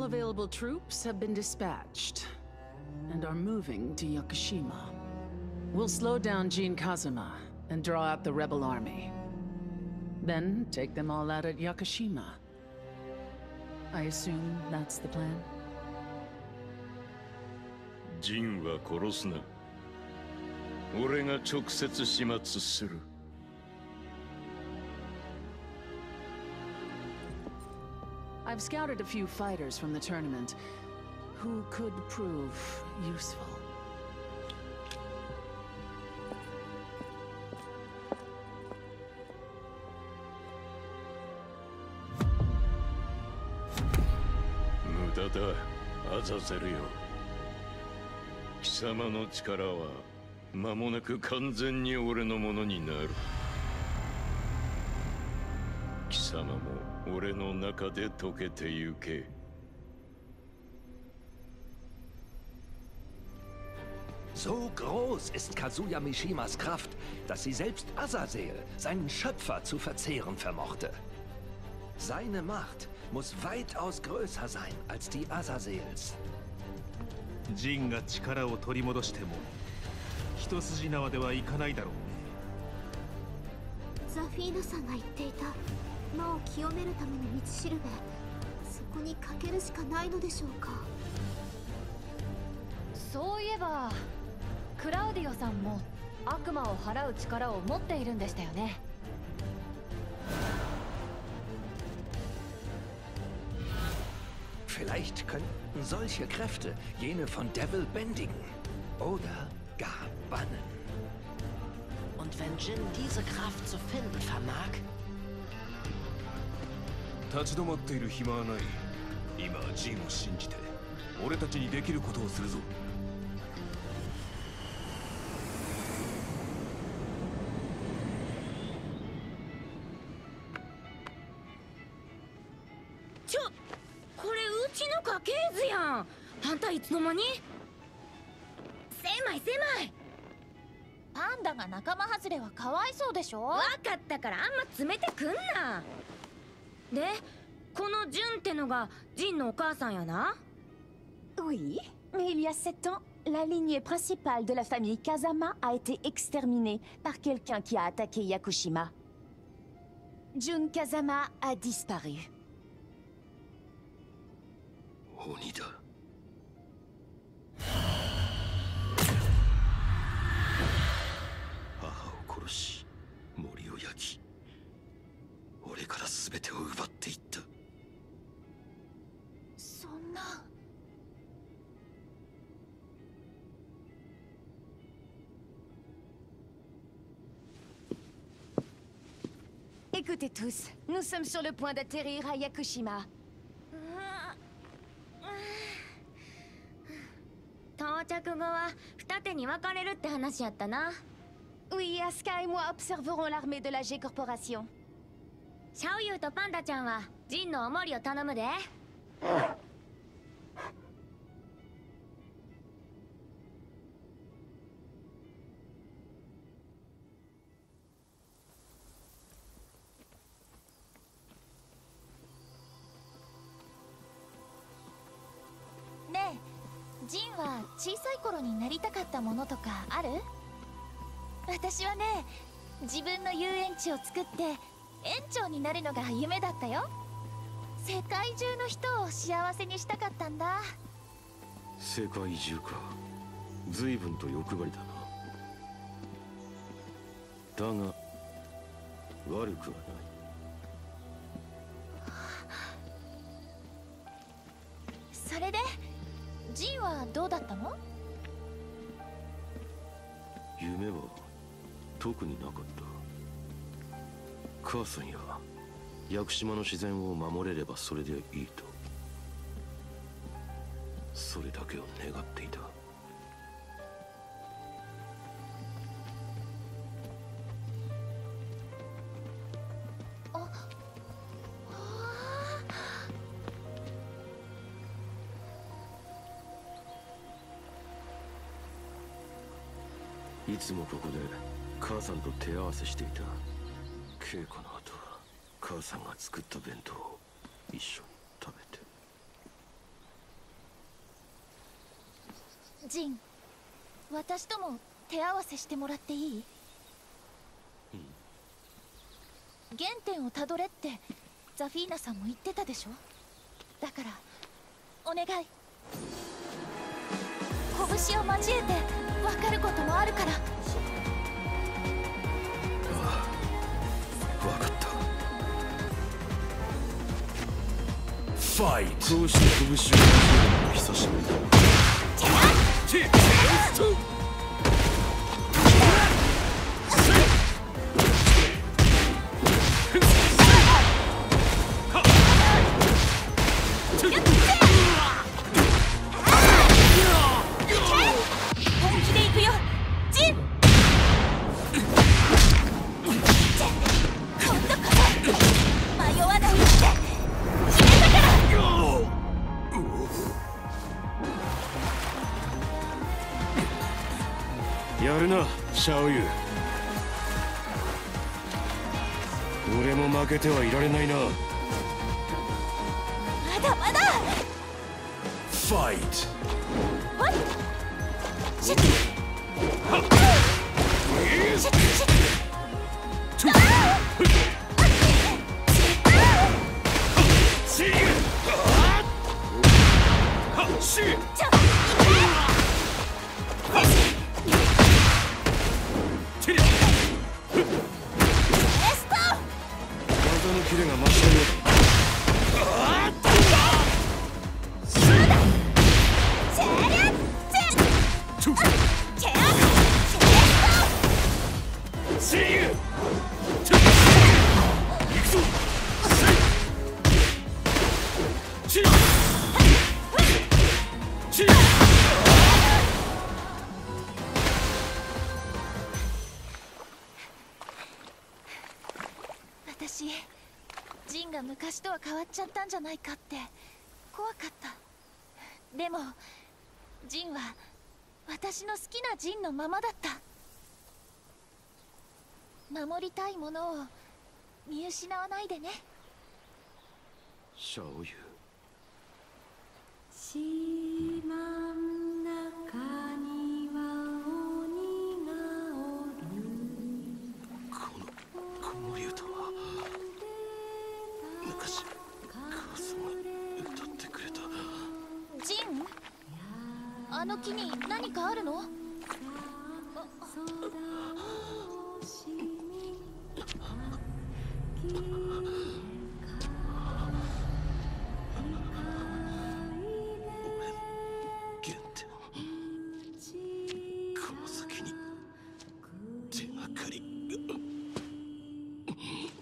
available troops have been dispatched and are moving to Yakushima. We'll slow down Jin Kazuma and draw out the rebel army. Then take them all out at Yakushima. I assume that's the plan? ジンは殺すな。俺が直接始末する。 I've scouted a few fighters from the tournament who could prove useful. 無駄だ、アザゼルよ。貴様の力は間もなく完全に俺のものになる。貴様も俺の中で溶けてゆけ。 So groß ist Kazuya Mishimas Kraft, dass sie selbst Azazel, seinen Schöpfer, zu verzehren vermochte. Seine Macht muss weitaus größer sein als die Azazels. ジンが力を取り戻しても一筋縄ではいかないだろうね。 ザフィーナさんが言っていた魔を清めるための道しるべ、そこにかけるしかないのでしょうか。 そういえばクラウディオさんも悪魔を払う力を持っているんでしたよね。 Vielleicht könnten solche Kräfte jene von Devil bändigen oder gar bannen. Und wenn Jin diese Kraft zu finden vermag? 立ち止まっている暇はない。今はジンを信じて俺たちにできることをするぞ。 これうちの家系図やん。あんたいつの間に？狭い狭い。 パンダが仲間外れはかわいそうでしょ。 わかったからあんま詰めてくんな。で、このジュンってのがジンのお母さんやな。 Oui, mais il y a 7 ans, la lignée principale de la famille Kazama a été exterminée par quelqu'un qui a attaqué Yakushima. Jun Kazama a disparu. 鬼だ。母を殺し、森を焼き、俺から全てを奪っていった。 そんな。Écoutez tous, nous sommes sur le point d'atterrir à Yakushima. 到着後は二手に分かれるって話やったな。 Oui, Asuka et moi observerons l'armée de la G Corporation. シャオユーとパンダちゃんはジンのおもりを頼むで。 ねえ、ジンは小さい頃になりたかったものとかある？私はね、自分の遊園地を作って園長になるのが夢だったよ。世界中の人を幸せにしたかったんだ。 世界中か。随分と欲張りだな。だが悪くはない。 それでジンはどうだったの？ 夢は特になかった。母さんや屋久島の自然を守れればそれでいいと、それだけを願っていた。いつもここで母さんと手合わせしていた。稽古の後は母さんが作った弁当を一緒に食べて。 ジン、私とも手合わせしてもらっていい？原点をたどれってザフィーナさんも言ってたでしょ。だからお願い。拳を交えて分かることもあるから。 ああ、分かった。ファイト。こうして拳を交えるのも久しぶりだ。やるな、シャオユ。俺も負けてはいられないな。 まだまだ。 ファイト。 シュッシュッシュッ技のキレが増したようだ。 私、ジンが昔とは変わっちゃったんじゃないかって怖かった。でもジンは私の好きなジンのままだった。守りたいものを見失わないでね。 シャオユ。 島ん中には鬼がおる。 この子守歌は昔母さんが歌ってくれた。 ジン、あの木に何かあるの？ この先に手がかりが。